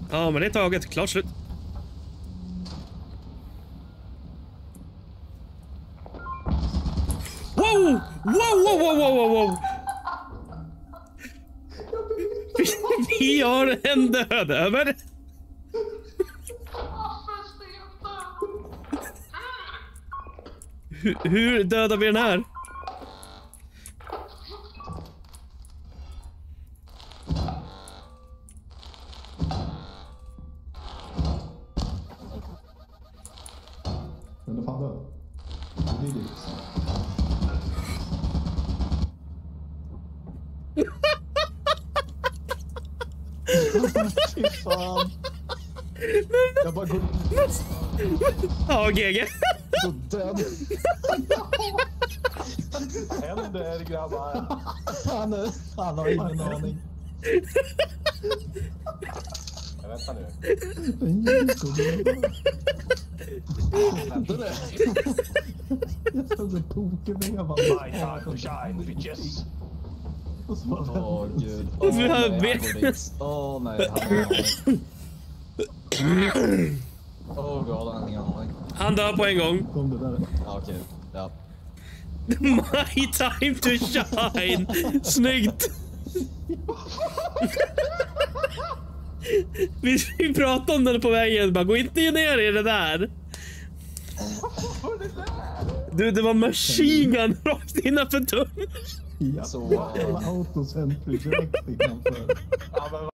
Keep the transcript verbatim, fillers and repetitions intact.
Ja, men det är taget. Klart slut. Wow! Wow, wow, wow, wow, wow, wow! Vi, vi har en död över. Hur, hur dödar vi den här? Den är fan död. Det är det. Fy fan. Jag bara går... Ja, G G. Så död. Händer, grabbar. Han, är, han har ingen aning. Jag väntar nu. Vänta det. Jag stod och tokade med. My time to shine, bitches. Åh, gud. Åh, Åh, nej, nej, Åh, nej, han har Åh, god, han har ingen aning. Han dör på en gång. Kom det där. Ja, okej. Ja. My time to shine. Snyggt. Vi, vi pratade om den på vägen. Bara, gå inte ner i det där. Du, det var machine gun rakt innanför dörren. Ja, så alla autocentry direkt innanför.